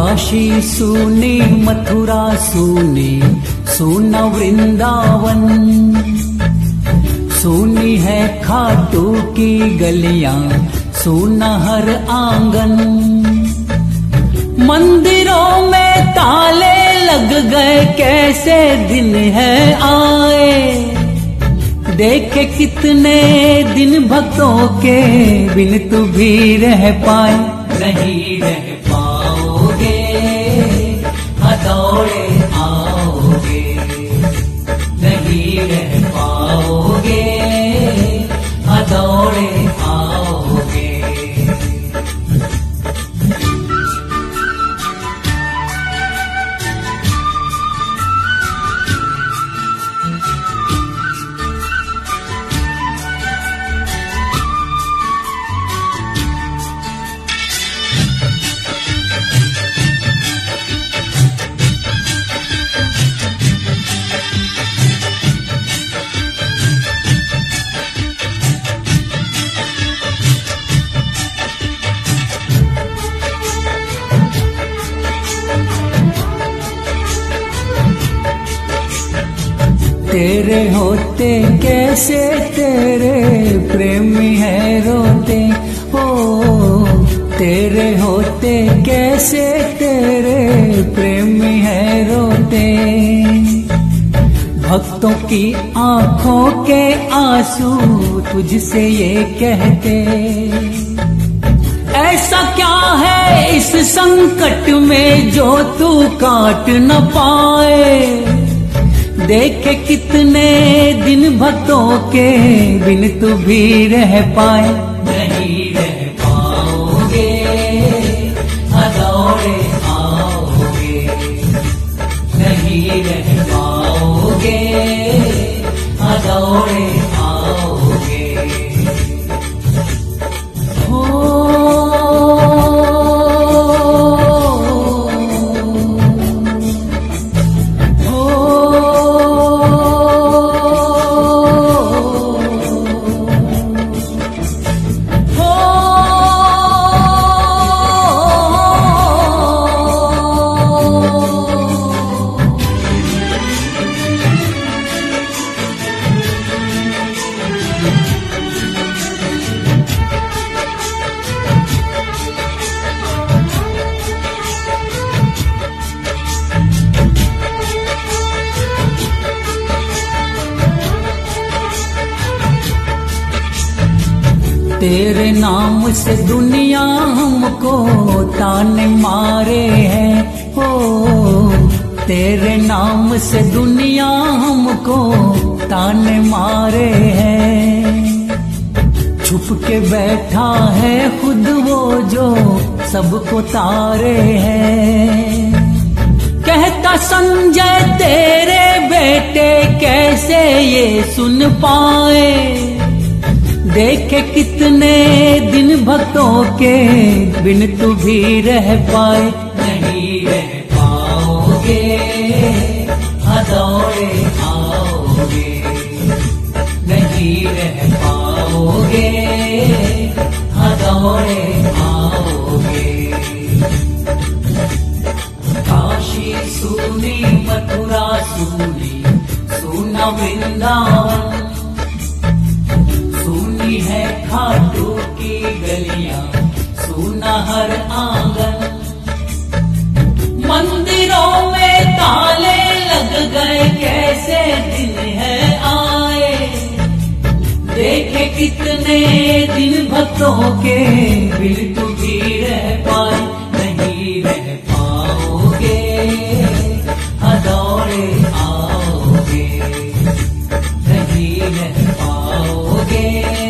काशी सूनी मथुरा सूनी, सूना वृंदावन, सूनी है खाटू की गलियां, सूना हर आंगन। मंदिरों में ताले लग गए, कैसे दिन है आए, देखे कितने दिन भक्तों के, बिन तू भी रह पाए। नहीं रह पाओगे, दौड़े आओगे, नहीं रह पाओगे, दौड़े आओगे। तेरे होते कैसे तेरे प्रेमी है रोते, ओ तेरे होते कैसे तेरे प्रेमी है रोते। भक्तों की आंखों के आंसू तुझसे ये कहते, ऐसा क्या है इस संकट में जो तू काट न पाए। देखे कितने दिन भक्तों के, बिन तू भी रह पाए। नहीं रह पाओगे, दौड़े आओगे, नहीं रह पाओगे, दौड़े आओगे। तेरे नाम से दुनिया हमको ताने मारे हैं, ओ तेरे नाम से दुनिया हमको ताने मारे हैं। छुप के बैठा है खुद वो जो सबको तारे हैं। कहता संजय तेरे बेटे कैसे ये सुन पाए। देखे कितने दिन भक्तों के, बिन तू भी रह पाए। नहीं रह पाओगे, दौड़े आओगे, नहीं रह पाओगे, दौड़े आओगे। काशी सूनी मथुरा सूनी, सूना वृंदावन, सूनी है खाटू की गलियां, सूना हर आंगन। मंदिरों में ताले लग गए, कैसे दिन है आए। देखे कितने दिन भक्तों के, बिन तू भी रह पाए। नहीं रह पाओगे, दौड़े आओगे, नहीं रह पाओगे,